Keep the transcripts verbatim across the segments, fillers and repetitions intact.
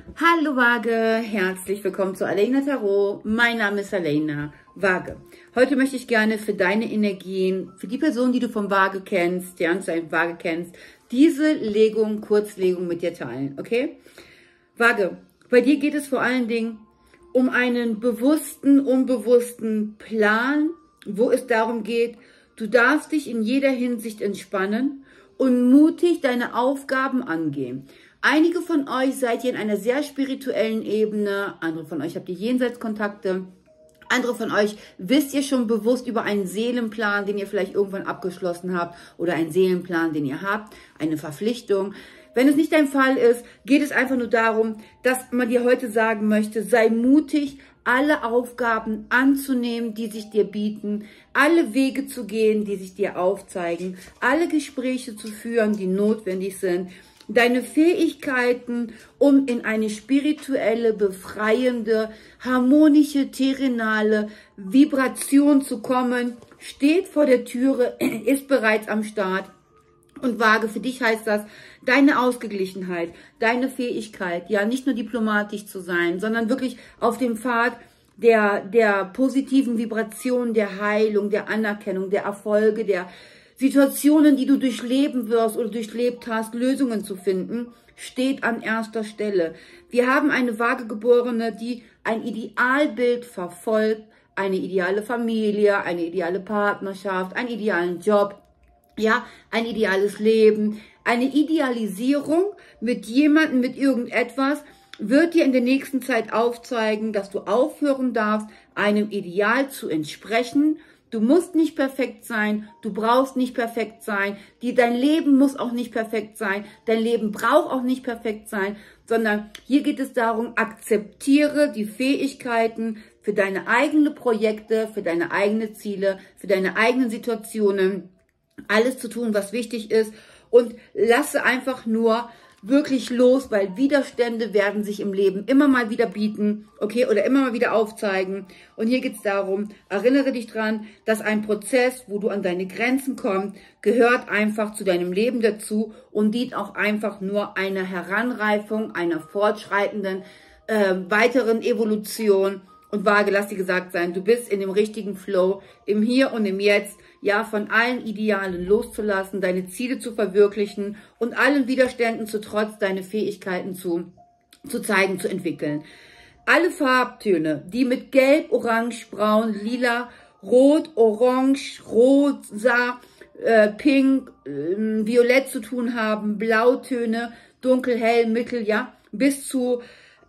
Hallo Waage, herzlich willkommen zu Aleyna Tarot. Mein Name ist Aleyna. Waage. Heute möchte ich gerne für deine Energien, für die Person, die du vom Waage kennst, ja, und dein Waage kennst, diese Legung, Kurzlegung mit dir teilen, okay? Waage, bei dir geht es vor allen Dingen um einen bewussten, unbewussten Plan, wo es darum geht, du darfst dich in jeder Hinsicht entspannen und mutig deine Aufgaben angehen. Einige von euch seid ihr in einer sehr spirituellen Ebene, andere von euch habt ihr Jenseitskontakte, andere von euch wisst ihr schon bewusst über einen Seelenplan, den ihr vielleicht irgendwann abgeschlossen habt, oder einen Seelenplan, den ihr habt, eine Verpflichtung. Wenn es nicht dein Fall ist, geht es einfach nur darum, dass man dir heute sagen möchte, sei mutig, alle Aufgaben anzunehmen, die sich dir bieten, alle Wege zu gehen, die sich dir aufzeigen, alle Gespräche zu führen, die notwendig sind, deine Fähigkeiten, um in eine spirituelle, befreiende, harmonische, terrenale Vibration zu kommen, steht vor der Türe, ist bereits am Start. Und Waage, für dich heißt das, deine Ausgeglichenheit, deine Fähigkeit, ja, nicht nur diplomatisch zu sein, sondern wirklich auf dem Pfad der, der positiven Vibration, der Heilung, der Anerkennung, der Erfolge, der Situationen, die du durchleben wirst oder durchlebt hast, Lösungen zu finden, steht an erster Stelle. Wir haben eine Waagegeborene, die ein Idealbild verfolgt, eine ideale Familie, eine ideale Partnerschaft, einen idealen Job, ja, ein ideales Leben, eine Idealisierung mit jemandem, mit irgendetwas, wird dir in der nächsten Zeit aufzeigen, dass du aufhören darfst, einem Ideal zu entsprechen. Du musst nicht perfekt sein, du brauchst nicht perfekt sein, die, dein Leben muss auch nicht perfekt sein, dein Leben braucht auch nicht perfekt sein, sondern hier geht es darum, akzeptiere die Fähigkeiten für deine eigenen Projekte, für deine eigenen Ziele, für deine eigenen Situationen, alles zu tun, was wichtig ist, und lasse einfach nur wirklich los, weil Widerstände werden sich im Leben immer mal wieder bieten, okay, oder immer mal wieder aufzeigen. Und hier geht es darum, erinnere dich dran, dass ein Prozess, wo du an deine Grenzen kommst, gehört einfach zu deinem Leben dazu und dient auch einfach nur einer Heranreifung, einer fortschreitenden, äh, weiteren Evolution. Und Waage, lass dir gesagt sein, du bist in dem richtigen Flow, im Hier und im Jetzt, ja, von allen Idealen loszulassen, deine Ziele zu verwirklichen und allen Widerständen zu trotz deine Fähigkeiten zu, zu zeigen, zu entwickeln. Alle Farbtöne, die mit Gelb, Orange, Braun, Lila, Rot, Orange, Rosa, äh, Pink, äh, Violett zu tun haben, Blautöne, Dunkel, Hell, Mittel, ja, bis zu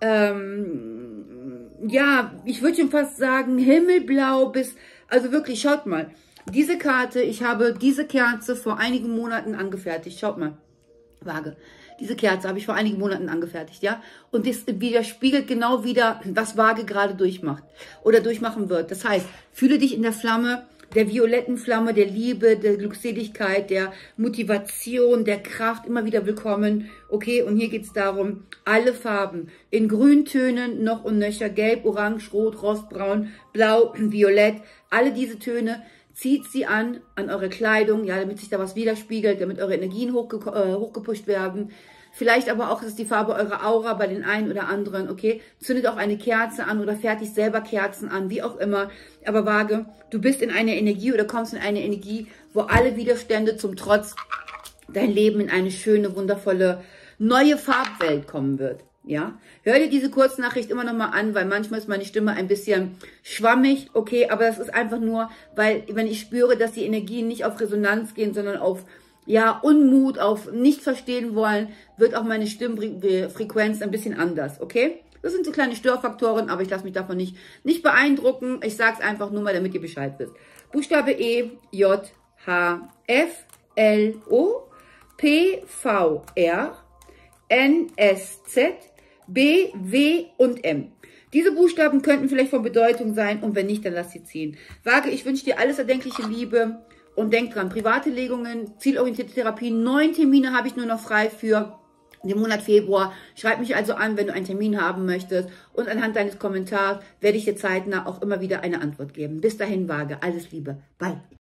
Ähm, ja, ich würde schon fast sagen, himmelblau bis, also wirklich, schaut mal, diese Karte, ich habe diese Kerze vor einigen Monaten angefertigt, schaut mal, Waage, diese Kerze habe ich vor einigen Monaten angefertigt, ja, und das widerspiegelt genau wieder, was Waage gerade durchmacht oder durchmachen wird. Das heißt, fühle dich in der Flamme, der violetten Flamme, der Liebe, der Glückseligkeit, der Motivation, der Kraft, immer wieder willkommen. Okay, und hier geht es darum, alle Farben in Grüntönen noch und nöcher, Gelb, Orange, Rot, Rostbraun, Blau, Violett, alle diese Töne, zieht sie an, an eure Kleidung, ja, damit sich da was widerspiegelt, damit eure Energien hochge äh, hochgepusht werden. Vielleicht aber auch, das ist die Farbe eurer Aura bei den einen oder anderen, okay? Zündet auch eine Kerze an oder fertigt selber Kerzen an, wie auch immer. Aber Waage, du bist in einer Energie oder kommst in eine Energie, wo alle Widerstände zum Trotz dein Leben in eine schöne, wundervolle, neue Farbwelt kommen wird. Ja, hör dir diese Kurznachricht immer noch mal an, weil manchmal ist meine Stimme ein bisschen schwammig, okay, aber das ist einfach nur, weil, wenn ich spüre, dass die Energien nicht auf Resonanz gehen, sondern auf, ja, Unmut, auf nicht verstehen wollen, wird auch meine Stimmfrequenz ein bisschen anders, okay? Das sind so kleine Störfaktoren, aber ich lasse mich davon nicht, nicht beeindrucken. Ich sage es einfach nur mal, damit ihr Bescheid wisst. Buchstabe E, J, H, F, L, O, P, V, R, N, S, Z, B, W und M. Diese Buchstaben könnten vielleicht von Bedeutung sein, und wenn nicht, dann lass sie ziehen. Waage, ich wünsche dir alles erdenkliche Liebe und denk dran, private Legungen, zielorientierte Therapie, neun Termine habe ich nur noch frei für den Monat Februar. Schreib mich also an, wenn du einen Termin haben möchtest, und anhand deines Kommentars werde ich dir zeitnah auch immer wieder eine Antwort geben. Bis dahin, Waage, alles Liebe, bye.